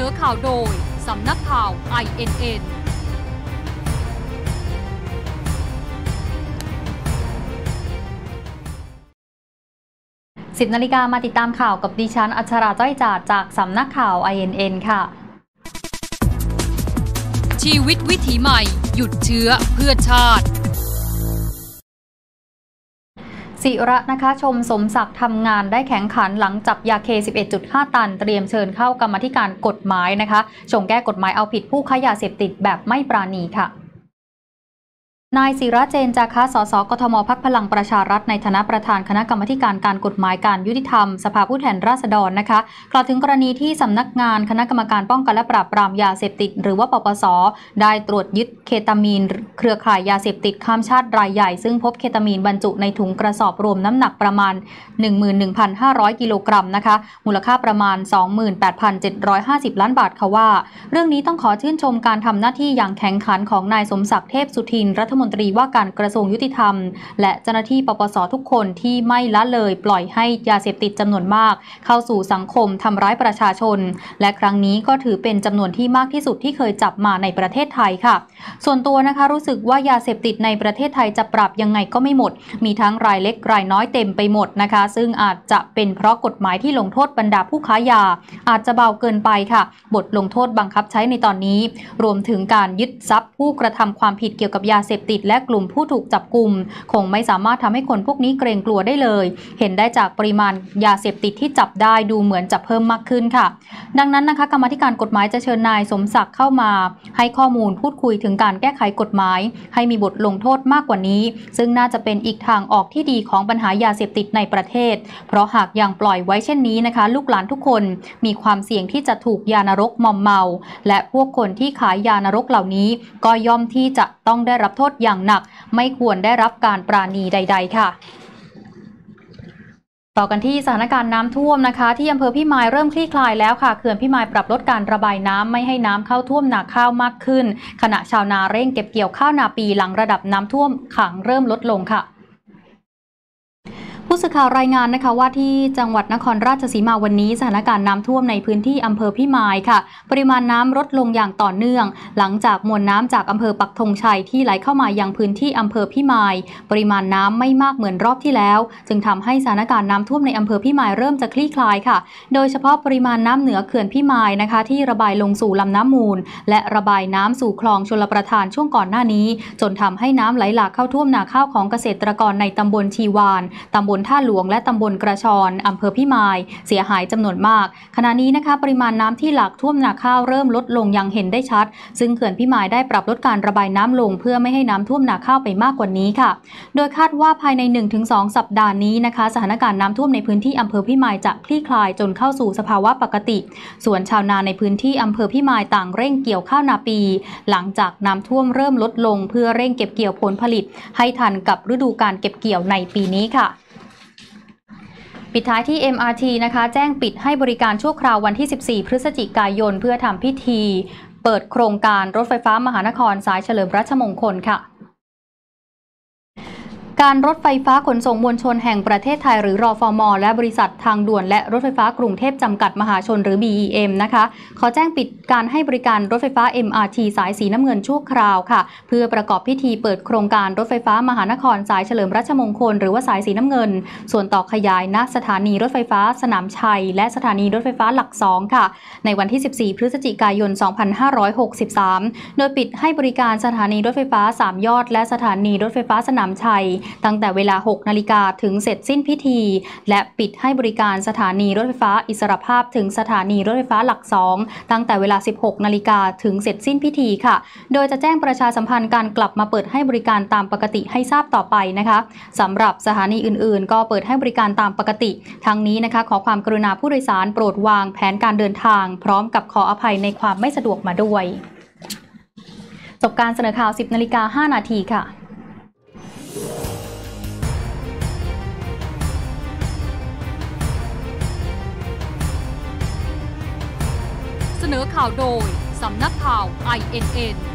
นอข่าวโดยสำนักข่าว INN 10 นาฬิกามาติดตามข่าวกับดิฉันอัชราจ้อยจาดจากสำนักข่าว INN ค่ะชีวิตวิถีใหม่หยุดเชื้อเพื่อชาติศิระนะคะชมสมศักดิ์ทำงานได้แข็งขันหลังจับยาเค 11.5 ตันเตรียมเชิญเข้ากรรมาธิการกฎหมายนะคะส่งแก้กฎหมายเอาผิดผู้ค้ายาเสพติดแบบไม่ปราณีค่ะนายศิระเจนจาคะสสกทมพรรคพลังประชารัฐในฐานะประธานคณะกรรมาการการกฎหมายการยุติธรรมสภาผู้แทนราษฎรนะคะกล่าวถึงกรณีที่สำนักงานคณะกรรมการป้องกันและปราบปรามยาเสพติดหรือว่าปปส.ได้ตรวจยึดเคตามีนเครือข่ายยาเสพติดข้ามชาติรายใหญ่ซึ่งพบเคตามีนบรรจุในถุงกระสอบรวมน้ำหนักประมาณ 11,500 กิโลกรัมนะคะมูลค่าประมาณ 28,750 ล้านบาทค่ะว่าเรื่องนี้ต้องขอชื่นชมการทำหน้าที่อย่างแข็งขันของนายสมศักดิ์เทพสุทินรัฐมนตรีว่าการกระทรวงยุติธรรมและเจ้าหน้าที่ปปส.ทุกคนที่ไม่ละเลยปล่อยให้ยาเสพติดจำนวนมากเข้าสู่สังคมทำร้ายประชาชนและครั้งนี้ก็ถือเป็นจำนวนที่มากที่สุดที่เคยจับมาในประเทศไทยค่ะส่วนตัวนะคะรู้สึกว่ายาเสพติดในประเทศไทยจะปรับยังไงก็ไม่หมดมีทั้งรายเล็กรายน้อยเต็มไปหมดนะคะซึ่งอาจจะเป็นเพราะกฎหมายที่ลงโทษบรรดาผู้ค้ายาอาจจะเบาเกินไปค่ะบทลงโทษบังคับใช้ในตอนนี้รวมถึงการยึดทรัพย์ผู้กระทำความผิดเกี่ยวกับยาเสพติดและกลุ่มผู้ถูกจับกุมคงไม่สามารถทำให้คนพวกนี้เกรงกลัวได้เลยเห็นได้จากปริมาณยาเสพติดที่จับได้ดูเหมือนจะเพิ่มมากขึ้นค่ะดังนั้นนะคะกรรมาธิการกฎหมายจะเชิญนายสมศักดิ์เข้ามาให้ข้อมูลพูดคุยถึงการแก้ไขกฎหมายให้มีบทลงโทษมากกว่านี้ซึ่งน่าจะเป็นอีกทางออกที่ดีของปัญหายาเสพติดในประเทศเพราะหากยังปล่อยไว้เช่นนี้นะคะลูกหลานทุกคนมีความเสี่ยงที่จะถูกยานรกมอมเมาและพวกคนที่ขายยานรกเหล่านี้ก็ย่อมที่จะต้องได้รับโทษอย่างหนักไม่ควรได้รับการปราณีใดๆค่ะต่อกันที่สถานการณ์น้ำท่วมนะคะที่อำเภอพิมายเริ่มคลี่คลายแล้วค่ะเขื่อนพิมายปรับลดการระบายน้ำไม่ให้น้ำเข้าท่วมนาข้าวมากขึ้นขณะชาวนาเร่งเก็บเกี่ยวข้าวนาปีหลังระดับน้ำท่วมขังเริ่มลดลงค่ะผู้สื่อข่าวรายงานนะคะว่าที่จังหวัดนครราชสีมาวันนี้สถานการณ์น้ำท่วมในพื้นที่อำเภอพิมายค่ะปริมาณน้ำลดลงอย่างต่อเนื่องหลังจากมวลน้ำจากอำเภอปักธงชัยที่ไหลเข้ามายังพื้นที่อำเภอพิมายปริมาณน้ำไม่มากเหมือนรอบที่แล้วจึงทำให้สถานการณ์น้ำท่วมในอำเภอพิมายเริ่มจะคลี่คลายค่ะโดยเฉพาะปริมาณน้ำเหนือเขื่อนพิมายนะคะที่ระบายลงสู่ลำน้ำมูลและระบายน้ำสู่คลองชลประทานช่วงก่อนหน้านี้จนทำให้น้ำไหลหลากเข้าท่วมนาข้าวของเกษตรกรในตำบลชีวานตำบลท่าหลวงและตำบลกระชอนอำเภอพิมายเสียหายจำนวนมากขณะนี้นะคะปริมาณน้ำที่หลากท่วมนาข้าวเริ่มลดลงอย่างเห็นได้ชัดซึ่งเขื่อนพิมายได้ปรับลดการระบายน้ำลงเพื่อไม่ให้น้ำท่วมนาข้าวไปมากกว่านี้ค่ะโดยคาดว่าภายใน 1-2 สัปดาห์นี้นะคะสถานการณ์น้ำท่วมในพื้นที่อำเภอพิมายจะคลี่คลายจนเข้าสู่สภาวะปกติส่วนชาวนาในพื้นที่อำเภอพิมายต่างเร่งเกี่ยวข้าวนาปีหลังจากน้ำท่วมเริ่มลดลงเพื่อเร่งเก็บเกี่ยวผลผลิตให้ทันกับฤดูการเก็บเกี่ยวในปีนี้ค่ะปิดท้ายที่ MRT นะคะแจ้งปิดให้บริการชั่วคราววันที่ 14 พฤศจิกายนเพื่อทำพิธีเปิดโครงการรถไฟฟ้ามหานครสายเฉลิมราชมงคลค่ะการรถไฟฟ้าขนส่งมวลชนแห่งประเทศไทยหรือรฟม.และบริษัททางด่วนและรถไฟฟ้ากรุงเทพจำกัดมหาชนหรือ BEM นะคะขอแจ้งปิดการให้บริการรถไฟฟ้า MRT สายสีน้ำเงินชั่วคราวค่ะเพื่อประกอบพิธีเปิดโครงการรถไฟฟ้ามหานครสายเฉลิมราชมงคลหรือว่าสายสีน้ำเงินส่วนต่อขยายณสถานีรถไฟฟ้าสนามชัยและสถานีรถไฟฟ้าหลัก2ค่ะในวันที่ 14 พฤศจิกายน 2563 โดยปิดให้บริการสถานีรถไฟฟ้า3ยอดและสถานีรถไฟฟ้าสนามชัยตั้งแต่เวลา6 นาฬิกาถึงเสร็จสิ้นพิธีและปิดให้บริการสถานีรถไฟฟ้าอิสรภาพถึงสถานีรถไฟฟ้าหลัก2ตั้งแต่เวลา 16 นาฬิกาถึงเสร็จสิ้นพิธีค่ะโดยจะแจ้งประชาสัมพันธ์การกลับมาเปิดให้บริการตามปกติให้ทราบต่อไปนะคะสำหรับสถานีอื่นๆก็เปิดให้บริการตามปกติทั้งนี้นะคะขอความกรุณาผู้โดยสารโปรดวางแผนการเดินทางพร้อมกับขออภัยในความไม่สะดวกมาด้วยจบการเสนอข่าว 10:05 นาทีค่ะเสนอข่าวโดยสำนักข่าว INN